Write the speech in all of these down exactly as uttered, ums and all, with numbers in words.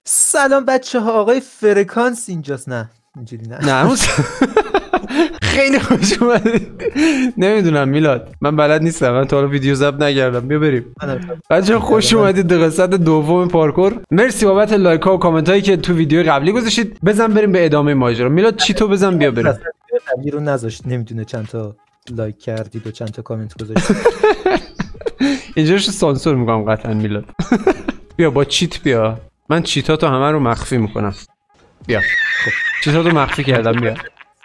سلام بچه ها، آقای فرکانس اینجاست. نه اینجوری نه نه خیلی خوش اومدید. نمیدونم میلاد، من بلد نیستم، من تا حالا ویدیو ضبط نکردم. بیا بریم بچه. خوش اومدید به قسمت دوم پارکور. مرسی بابت لایک ها و کامنت هایی که تو ویدیو قبلی گذاشتید. بزن بریم به ادامه ماجرا. میلاد چی تو بزن بیا بریم. قبلی رو نذاشت، نمیدونه چند تا لایک کردید و چند تا کامنت گذاشتید. اینجاش سانسور میکنم قطعا میلاد. بیا با چیت بیا. من چیتاتو همه رو مخفی میکنم. بیا خب چیتاتو مخفی کردم. بیا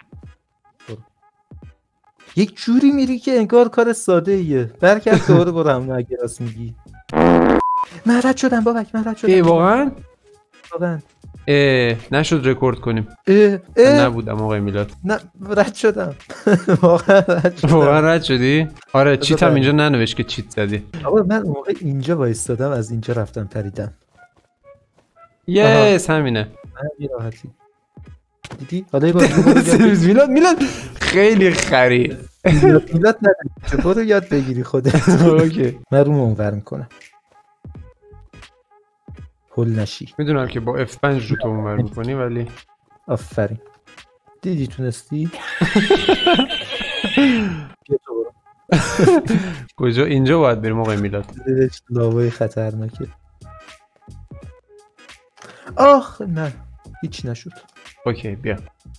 یک جوری میری که انگار کار ساده ایه. برکت دوره برو همون اگه راست میگی. من رد شدم بابک، من رد شدم. ای واقعا؟ واقعا اه نشد رکورد کنیم. اه اه نبودم آقای میلاد. نه رد شدم. واقعا رد شدم. واقعا رد شدی؟ آره چیت هم اینجا ننوشت که چیت زدی. آقا من اون موقع اینجا وایستادم، از اینجا رفتم پریدم. یس همینه. من راحتی دیدی؟ حالا یه بار میلاد میلاد خیلی خری. میلاد نداری برو یاد بگیری خودت. اوکی من رو منور میکنم هل نشی. میدونم که با اف پنج رو تو منور میکنی ولی آفرین. دیدی تونستی؟ کجا؟ اینجا باید بریم آقای میلاد. لاوای خطرناکه. آخ نه هیچ نشد. اوکی بیا.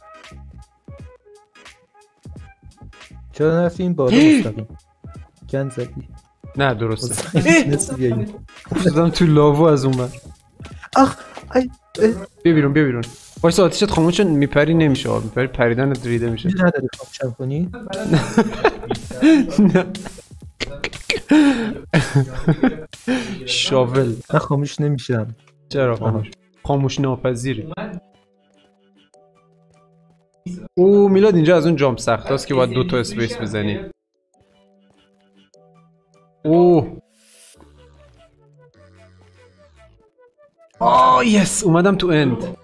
چرا نرفتی این بالا مستقیم؟ گند زدی؟ نه درسته. نسی بیایی. افتادم تو لاوا از اون من. آخ ای بیا بیرون بیا بیرون. وایسا آتیشت خاموش چون میپری نمیشه. میپری پریدن ریده میشه. میدونی نداری خاموشم کنی؟ نه شاول. من خاموش نمیشم. چرا خاموش؟ خاموش ناپذیری. او میلاد اینجا از اون جامپ سخت هست که باید دو تا اسپیس بزنی. او آه یس اومدم تو اند.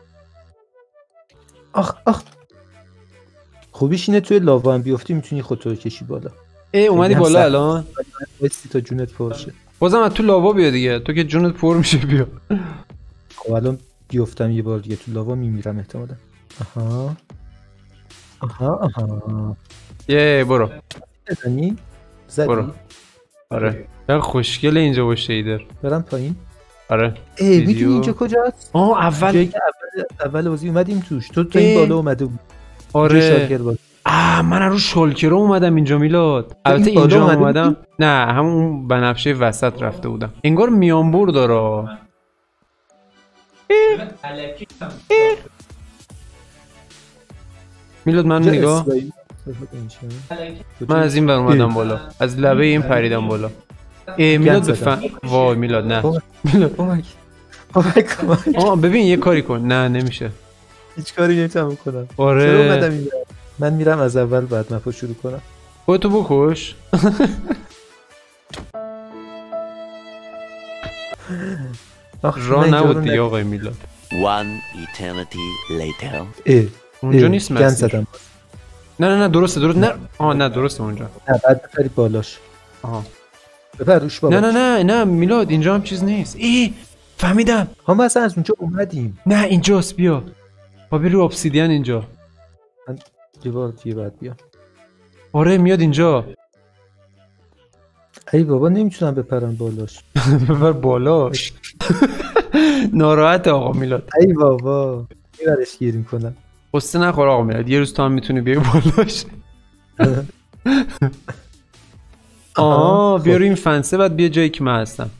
آخ آخ خوبیش اینه توی لاوا هم بیفتی میتونی خودتو کشی بالا. ای اومدی بالا الان؟ واسه تا جونت پرشه. بازم از تو لاوا بیا دیگه. تو که جونت پر میشه بیا. خب الان بیفتم یه بار دیگه تو لاوا میمیرم احتمالاً. آها آها آها یه برو بزنی؟ زدی؟ برو. آره چقدر خوشگله اینجا با شیدر. برم پایین؟ آره. ای میدونی اینجا کجاست؟ آه اول جایی که اول اول بازی اومدیم توش. تو تو این بالا اومده بود. آره آه من رو شالکر اومدم اینجا میلاد. البته اینجا اومدم. نه همون بنفشه وسط رفته بودم. انگار میانبور داره. میلاد من نگاه. من از این بر اومدم بالا. از لبه این پریدم بالا. ای میلاد بفهم. وای میلاد نه. میلاد آه ببین یه کاری کن. نه نمیشه. هیچ کاری نمیتونم کنم. آره چرا اومدم اینجا؟ من میرم از اول بعد مپو شروع کنم. خودتو بکش. راه نبود دیگه آقای میلاد. One eternity later. اه اونجا نیست مسیر. مسیر. نه نه نه درسته درست نه. آه نه درسته اونجا. نه بعد بپری بالاش. آها بپر روش بالا. نه نه نه نه میلاد اینجا هم چیز نیست. ای فهمیدم. ها ما اصلا از اونجا اومدیم. نه اینجاست بیا. با بری رو ابسیدین اینجا. من یه بار دیگه بعد بیام. آره میاد اینجا. ای بابا نمیتونم بپرم بالاش. ببر بالاش. ناراحت آقا میلاد. ای بابا میبرش گیریم کنم. قصه نخور آقا میلاد. یه روز تو هم میتونی بیای بالاش. آه بیا رو این فنسه بعد بیا جایی که من هستم.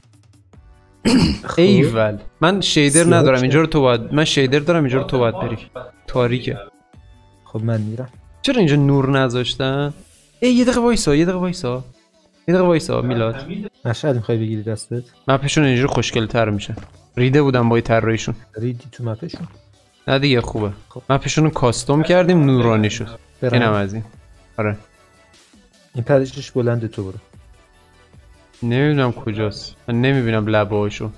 ایول من شیدر ندارم اینجا رو تو باید. من شیدر دارم اینجا رو تو باید بری. تاریکه. خب من میرم. چرا اینجا نور نذاشتن؟ ای یه دقیقه وایسا یه دقیقه وایسا یه دقیقه وایسا میلاد. مشعل میخوای بگیری دستت؟ مپشون اینجوری خوشگل تر میشه. ریده بودم با طراحیشون. ریدی تو مپشون؟ نه دیگه خوبه. مپشون رو کاستوم کردیم نورانی شد. اینم از این. آره این پرشش بلنده تو برو. نمیدونم کجاست. من نمیبینم لبه هاشو.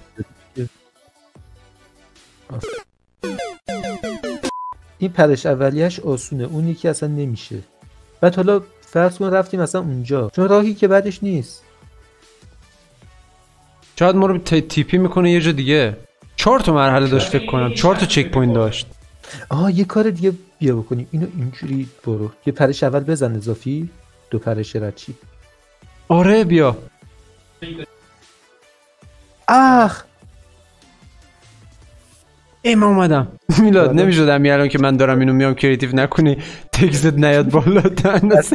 این پرش اولیش آسونه، اون یکی اصلا نمیشه. بعد حالا فرض کن رفتیم مثلا اونجا، چون راهی که بعدش نیست. شاید ما رو تیپی میکنه یه جا دیگه. چهار تا مرحله داشت فکر کنم، چهار تا چک پوینت داشت. آها یه کار دیگه بیا بکنیم، اینو اینجوری برو یه پرش اول بزن اضافی، دو پرش رچی. آره بیا. اخ ای من اومدم. میلاد نمیشد همین الان که من دارم اینو میام کریتیو نکنی تکست نیاد بالا تنسه.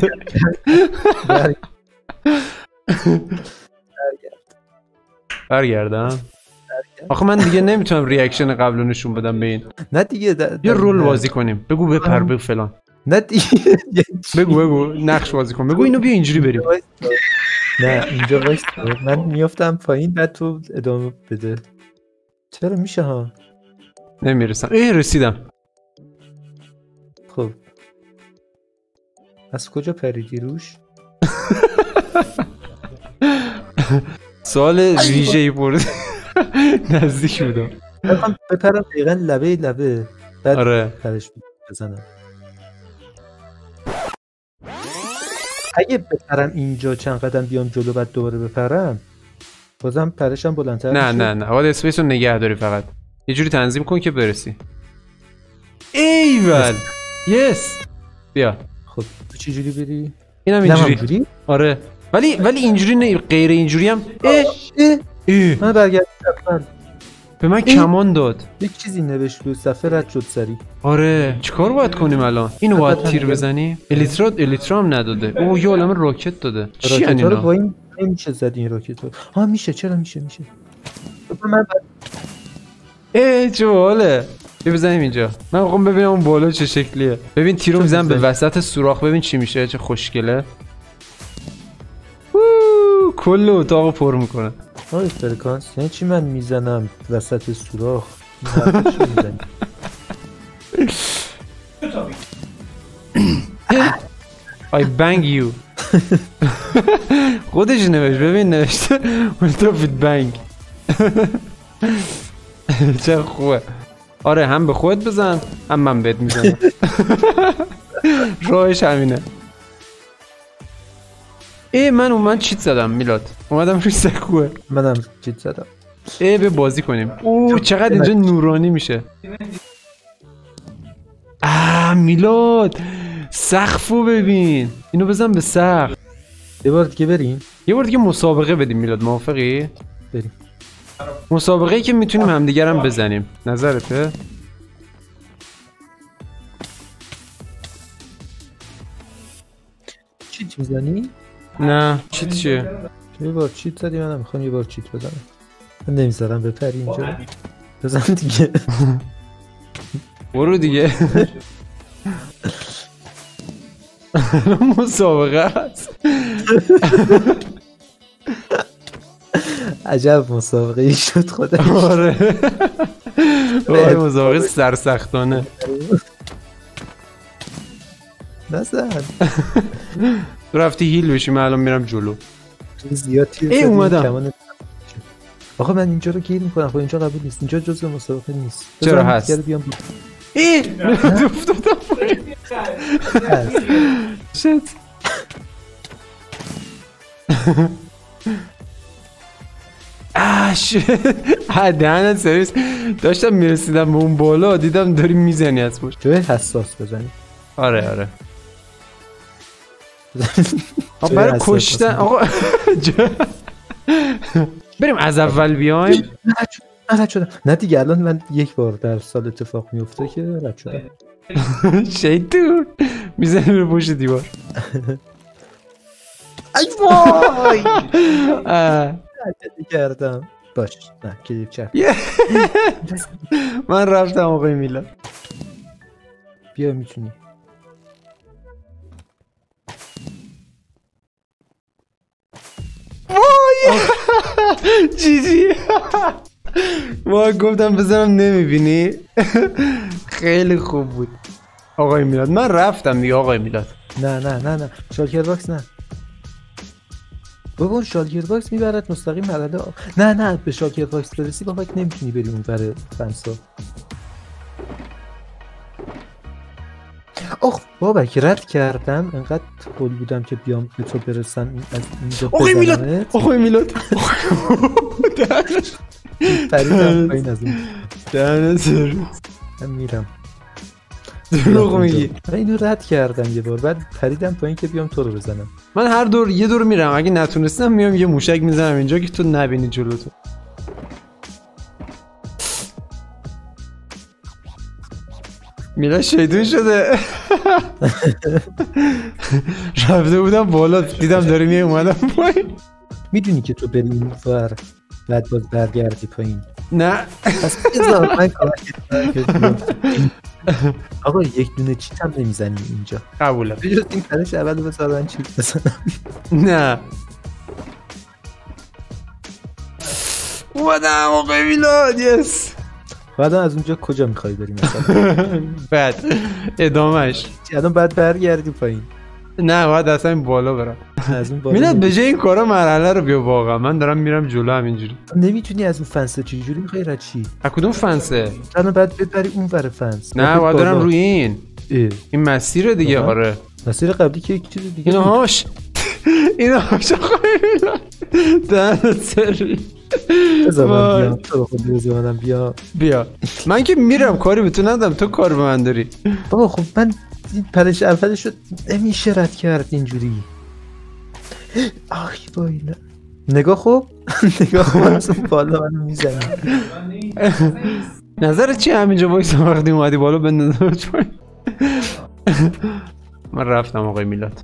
برگردم. آخه من دیگه نمیتونم ریاکشن قبل نشون بدم به این. نه دیگه یه رول بازی کنیم. بگو بپر بگو فلان. نه دیگه بگو بگو نقش بازی کن. بگو اینو بیا اینجوری بریم. نه اینجا وایس من میافتم پایین بعد تو ادامه بده. چرا میشه ها؟ نمیرسم. ای رسیدم. خب از کجا پریدی روش؟ سوال ویژه‌ای پرد. نزدیک بودم. من بپرم دقیقا لبه لبه بعد آره پرش بزنم. اگه بپرم اینجا چند قدم بیام جلو بعد دوباره بپرم بازم پرشم بلندتر نه میشه. نه نه باید اسپیس رو نگه داری فقط. یه جوری تنظیم کن که برسی. ایول یس بیا. خب تو چه جوری بری؟ اینم اینجوری. آره ولی ولی اینجوری نه، غیر اینجوری هم. اه اه اه من برگردم به من کمان داد. یک چیزی نوشت رو صفحه رد شد سری. آره چیکار باید کنیم الان؟ اینو باید تیر بزنیم؟ الیترا الیترا هم نداده. اوه یه عالمه راکت داده. چی یعنی اینا؟ با این نمیشه زد این راکت رو. ها میشه چرا میشه میشه. من ای چه باحاله. بیا بزنیم اینجا. من میخوام ببینم اون بالا چه شکلیه. ببین تیرو میزنم به وسط سوراخ ببین چی میشه. چه خوشگله. کل اتاقو پر میکنه. آره فرکانس یعنی چی من میزنم وسط سوراخ؟ I bang you. خودش نوشت ببین نوشته ولتوفیت بنگ. چه خوبه. آره هم به خود بزن هم من بهت میزنم. راهش همینه. ای من اومد چیت زدم میلاد. اومدم روی سکوه. منم چیت زدم. ای به بازی کنیم. اوه چقدر اینجا نورانی میشه. آه میلاد سقفو ببین. اینو بزن به سقف. یه بار دیگه بریم. یه بار دیگه مسابقه بدیم میلاد. موافقی؟ بریم. مسابقه‌ای که میتونیم همدیگر هم بزنیم. نظرته؟ چیت میزنی؟ نه چیت چیه؟ یه بار چیت زدی منم میخوام یه بار چیت بزنم. من نمیذارم بپری اینجا. بزن دیگه. برو دیگه. مسابقه است. عجب مسابقه ای شد خدا. آره. آره مسابقه سرسختانه. نزن. تو رفتی هیل بشی من الان میرم جلو. زیاد تیر ای اومدم. آخه من اینجا رو گیر میکنم. خب اینجا قبول نیست. اینجا جزء مسابقه نیست. چرا هست؟ ای افتادم پایین. شت. آش. دهنت سرویس. داشتم میرسیدم به اون بالا دیدم داری میزنی از پشت. جای حساس بزنی. آره آره. آقا برای کشتن آقا بریم از اول بیایم. من رد شدم. نه دیگه الان من یک بار در سال اتفاق میفته که رد شدم. شیطون میزنی رو پشت دیوار. ای وای کردم. باش نه کلیپ چپ. من رفتم آقای میلاد. بیا میتونی. وای جی جی. ما گفتم بزنم نمیبینی. خیلی خوب بود آقای میلاد. من رفتم دیگه آقای میلاد. نه نه نه نه شالکر باکس نه بابا. شالکر باکس میبرد مستقیم مرحله. نه نه به شالکر باکس برسی بابا نمیتونی بری اون برای فنسا. اوه بابا که رد کردم انقدر قول بودم که بیام به تو برسم از اینجا. آقای میلاد آقای میلاد پریدم پایین از اون. دهنه سرویس. من میرم. دروغ میگی. من اینو رد کردم یه بار بعد پریدم پایین که بیام تو رو بزنم. من هر دور یه دور میرم اگه نتونستم میام یه موشک میزنم اینجا که تو نبینی جلوتو. میلا شیطون شده. رفته بودم بالا دیدم داری میای اومدم پایین. میدونی که تو بری این ور بعد باز برگردی پایین. نه پس بذار من کمکت. آقا یک دونه چیت هم نمیزنی اینجا. قبوله. بجز این پرش اول بذار من چیت بزنم. نه اومدم آقای میلاد. یس. بعدا از اونجا کجا میخوای بریم مثلا؟ بعد ادامهش الان بعد برگردی پایین. نه باید اصلا این بالا برم. از اون بالا میلاد به جای این کارا مرحله رو بیا واقعا من دارم میرم جلو همینجوری. نمیتونی از اون فنس چجوری میخوای رد چی؟ از کدوم فنسه؟ الان بعد ببری اون ور فنس. نه باید برم روی این اه. این مسیر دیگه. آه. آره مسیر قبلی که یک چیز دیگه. اینا هاش اینا هاش آقای میلاد دهنت سرویس. بذار من بیام تو خود بذار منم بیا. بیا من که میرم کاری به تو ندارم تو کار به من داری. بابا خب من این پرش اولش رو نمیشه رد کرد اینجوری. آخی بایلا نگاه خوب. نگاه خوب از اون بالا منو میزنی. نظرت چیه همینجا وایسا وقتی اومدی بالا بندازمت پایین؟ من رفتم آقای میلاد.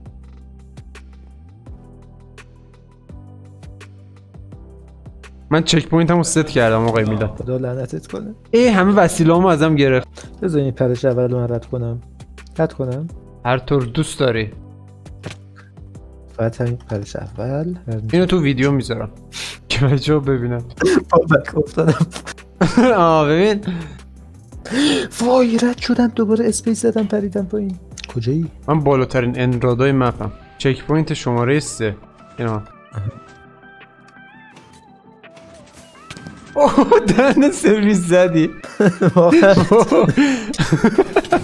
من چک پوینت همو ست کردم آقای میلاد. خدا لعنتت کنه. ای همه وسیله همو ازم گرفت. بذار این پرش اول رو من رد کنم. رد کنم هر طور دوست داری. فقط همین پرش اول. اینو تو ویدیو میذارم که بچه ها ببینم. بابک افتادم. آه ببین. وای رد شدم دوباره اسپیس زدم پریدم پایین. کجایی؟ من بالاترین انرادای مپم. چک پوینت شماره سه. اینا اوه دهن سرویس زدی.